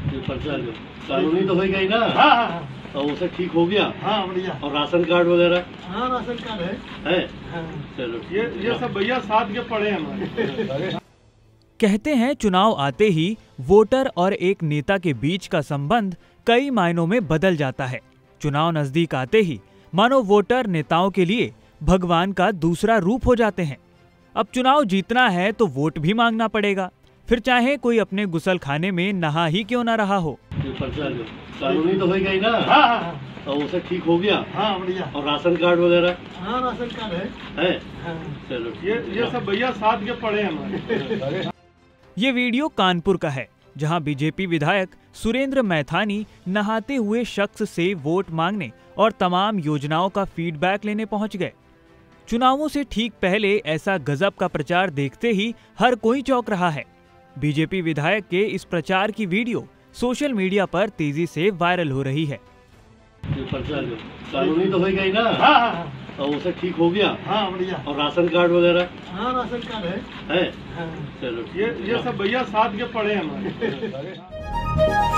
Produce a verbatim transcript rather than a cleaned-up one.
ये पर्चा लो, कानूनी तो हो गई ना। हाँ हाँ तो उसे ठीक हो गया। हाँ बढ़िया। और राशन कार्ड वगैरह हाँ राशन कार्ड है। है। हाँ। चलो ये ये सब भैया साथ के पड़े हमारे। कहते हैं चुनाव आते ही वोटर और एक नेता के बीच का संबंध कई मायनों में बदल जाता है। चुनाव नजदीक आते ही मानो वोटर नेताओं के लिए भगवान का दूसरा रूप हो जाते हैं। अब चुनाव जीतना है तो वोट भी मांगना पड़ेगा, फिर चाहे कोई अपने गुसल खाने में नहा ही क्यों ना रहा हो। ये पर्चा लो, कानूनी तो हो गई ना। हाँ हाँ तो उसे ठीक हो गया। हाँ बढ़िया। और राशन कार्ड वगैरह हाँ राशन कार्ड है। है। हाँ। चलो ये ये सब भैया साथ के पड़े हमारे। ये वीडियो कानपुर का है, जहां बीजेपी विधायक सुरेंद्र मैथानी नहाते हुए शख्स से वोट मांगने और तमाम योजनाओं का फीडबैक लेने पहुंच गए। चुनावों से ठीक पहले ऐसा गजब का प्रचार देखते ही हर कोई चौंक रहा है। बीजेपी विधायक के इस प्रचार की वीडियो सोशल मीडिया पर तेजी से वायरल हो रही है। ये पर्चा लो, कानूनी तो हो गई ना। हाँ हाँ तो उसे ठीक हो गया। हाँ बढ़िया। और राशन कार्ड वगैरह हाँ राशन कार्ड है। है। हाँ। चलो ये ये सब भैया साथ के पड़े हमारे।